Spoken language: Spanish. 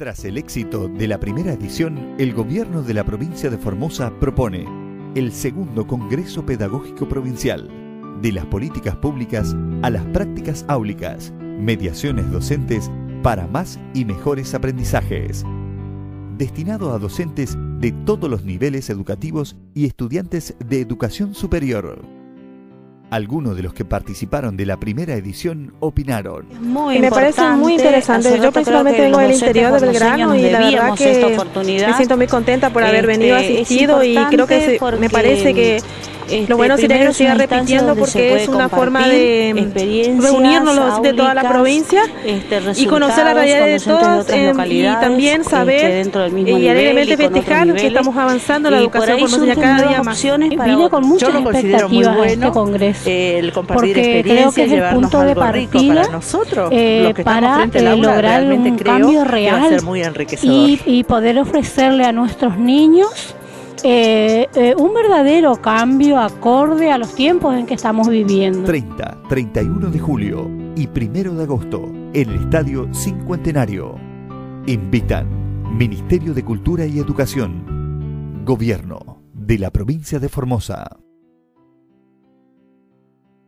Tras el éxito de la primera edición, el gobierno de la provincia de Formosa propone el segundo Congreso Pedagógico Provincial, de las políticas públicas a las prácticas áulicas, mediaciones docentes para más y mejores aprendizajes, destinado a docentes de todos los niveles educativos y estudiantes de educación superior. Algunos de los que participaron de la primera edición opinaron. Me parece muy interesante. Yo principalmente vengo del interior de Belgrano y la verdad que me siento muy contenta por haber venido asistido y creo que me parece que lo bueno sería que lo siga repitiendo porque es una forma de reunirnos los docentes de toda la provincia y conocer la realidad de todos y también saber y alegremente festejar que estamos avanzando en la educación formoseña cada día más. Vine con muchas expectativas a este congreso porque creo que es el punto de partida para lograr un cambio real y poder ofrecerle a nuestros niños un verdadero cambio acorde a los tiempos en que estamos viviendo. 30, 31 de julio y 1 de agosto en el Estadio Cincuentenario. Invitan Ministerio de Cultura y Educación, Gobierno de la provincia de Formosa.